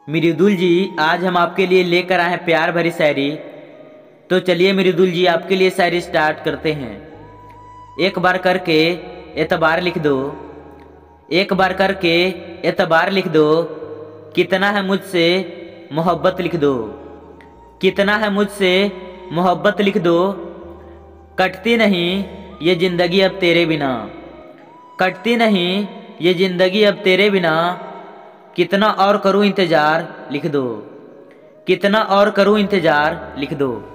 मृदुल जी, आज हम आपके लिए लेकर आए हैं प्यार भरी शायरी। तो चलिए मृदुल जी, आपके लिए शायरी स्टार्ट करते हैं। एक बार करके एतबार लिख दो, एक बार करके एतबार लिख दो, कितना है मुझसे मोहब्बत लिख दो, कितना है मुझसे मोहब्बत लिख दो। कटती नहीं ये जिंदगी अब तेरे बिना, कटती नहीं ये जिंदगी अब तेरे बिना। कितना और करूं इंतजार लिख दो, कितना और करूं इंतजार लिख दो।